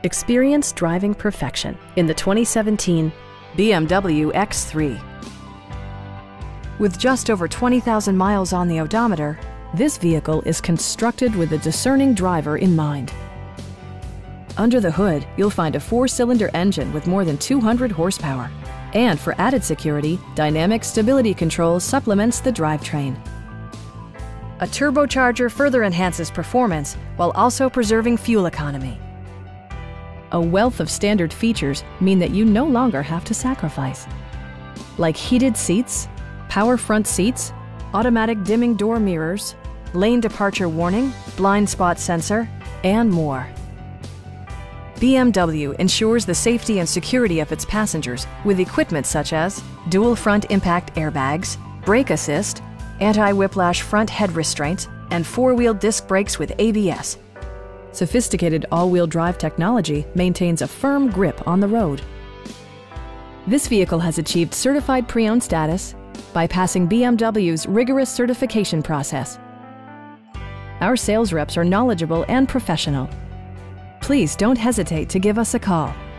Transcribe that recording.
Experience driving perfection in the 2017 BMW X3. With just over 20,000 miles on the odometer, this vehicle is constructed with a discerning driver in mind. Under the hood, you'll find a 4-cylinder engine with more than 200 horsepower. And for added security, Dynamic Stability Control supplements the drivetrain. A turbocharger further enhances performance while also preserving fuel economy. A wealth of standard features mean that you no longer have to sacrifice, like heated seats, power front seats, automatic dimming door mirrors, lane departure warning, blind spot sensor, and more. BMW ensures the safety and security of its passengers with equipment such as dual front impact airbags, brake assist, anti-whiplash front head restraints, and 4-wheel disc brakes with ABS. Sophisticated all-wheel drive technology maintains a firm grip on the road. This vehicle has achieved certified pre-owned status by passing BMW's rigorous certification process. Our sales reps are knowledgeable and professional. Please don't hesitate to give us a call.